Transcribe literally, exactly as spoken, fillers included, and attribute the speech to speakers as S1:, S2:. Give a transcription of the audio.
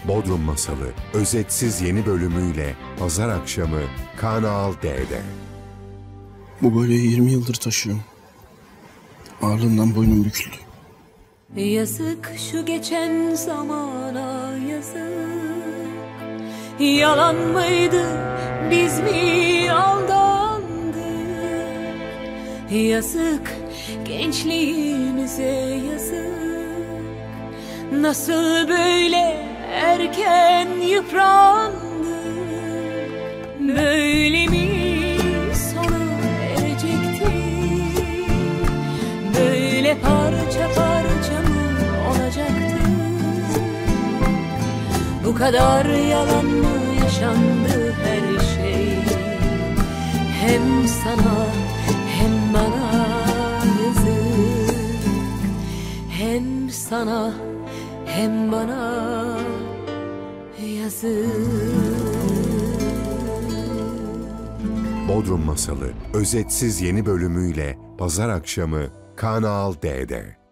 S1: Bodrum Masalı özetsiz yeni bölümüyle pazar akşamı Kanal D'de.
S2: Bu böyleyi yirmi yıldır taşıyorum. Ağırlığından boynum büküldü.
S3: Yazık şu geçen zamana yazık. Yalan mıydı, biz mi aldandık? Yazık gençliğimize yazık. Nasıl böyle erken yıprandık? Böyle mi sona erecekti? Böyle parça parça mı olacaktı? Bu kadar yalan mı yaşandı her şey? Hem sana hem bana yazık. Hem sana hem bana yazık.
S1: Bodrum Masalı özetsiz yeni bölümüyle pazar akşamı Kanal D'de.